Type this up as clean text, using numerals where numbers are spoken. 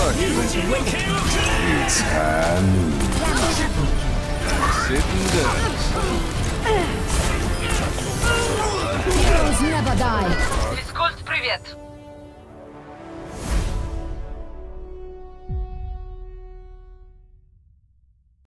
It's Highnoot. Sitting ducks. Heroes never die. Физкульт, привет!